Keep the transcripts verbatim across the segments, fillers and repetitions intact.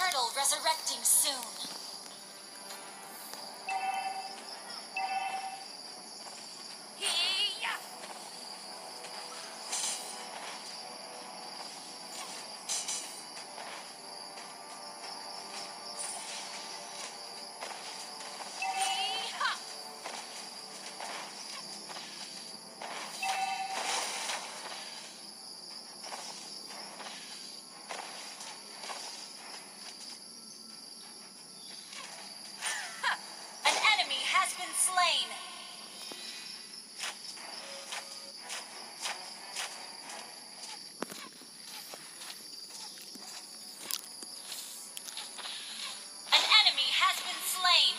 turtle resurrecting soon. Slain. An enemy has been slain.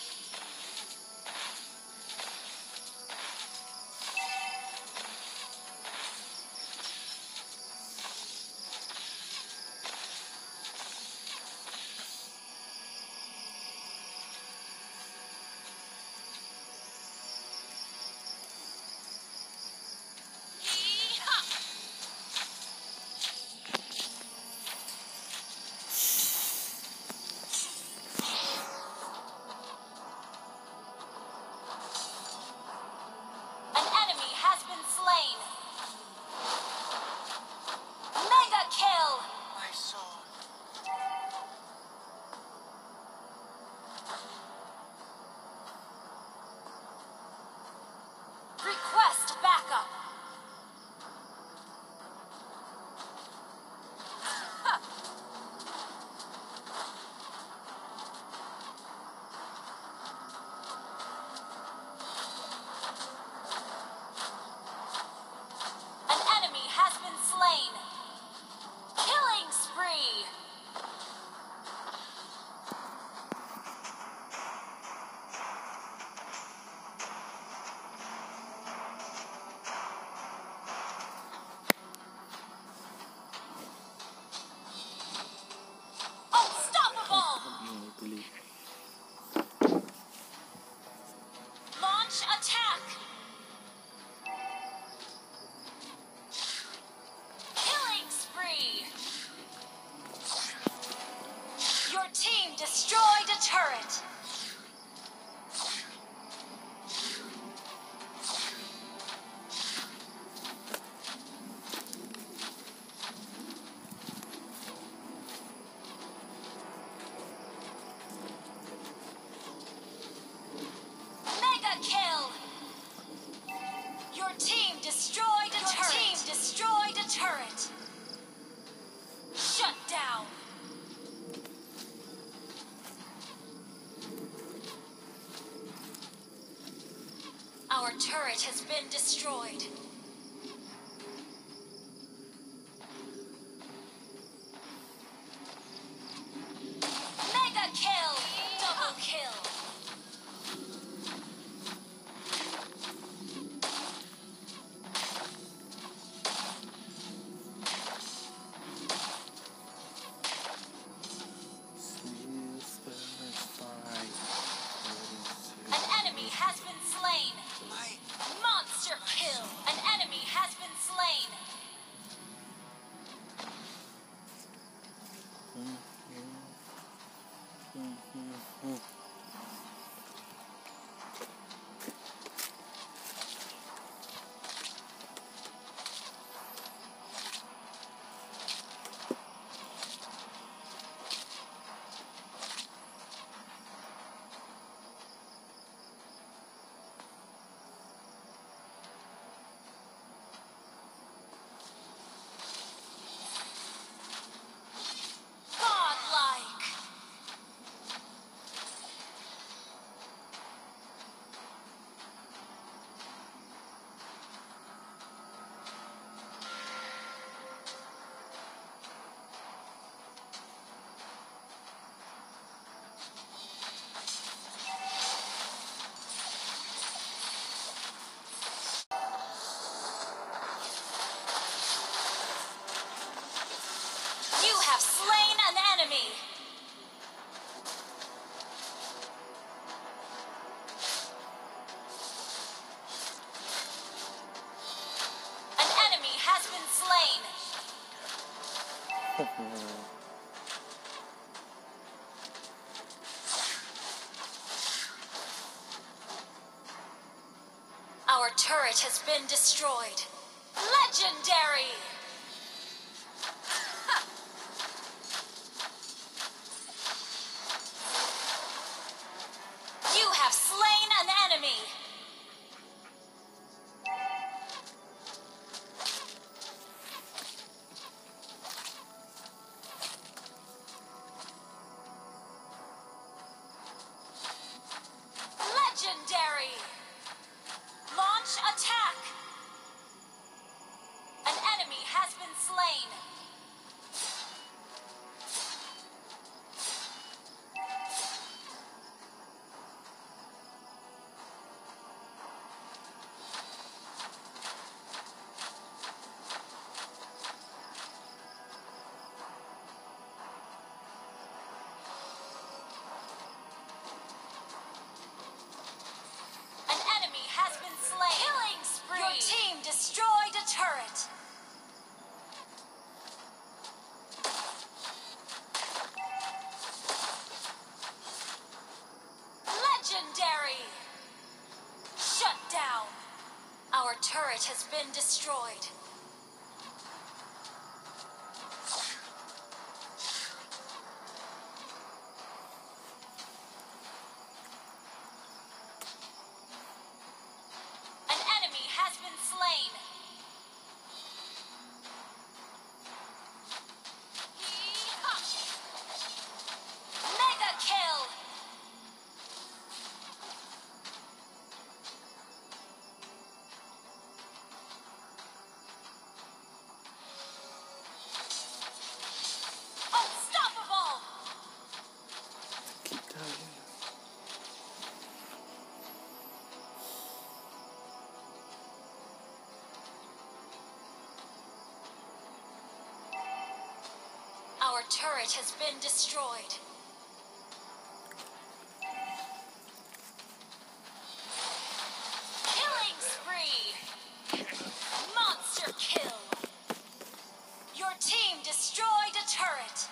Request backup. An enemy has been slain. Killing spree. Launch attack! Killing spree! Your team destroyed a turret! Kill! Your team destroyed a Your turret! Your team destroyed a turret! Shut down! Our turret has been destroyed. Mega kill! Double kill! Monster kill! An enemy has been slain! Our turret has been destroyed. Legendary! You have slain an enemy! Legendary! Launch attack! An enemy has been slain! An enemy has been slain! Killing spree! Your team destroyed a turret! Legendary! Shut down! Our turret has been destroyed. An enemy has been slain. Yee-haw! Mega kill! Unstoppable! Keep dying. Our turret has been destroyed. Killing spree! Monster kill! Your team destroyed a turret!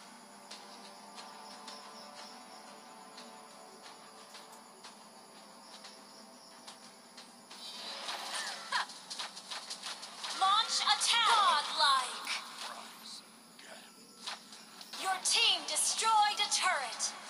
Ha! Launch attack! Godlike! Your team destroyed a turret!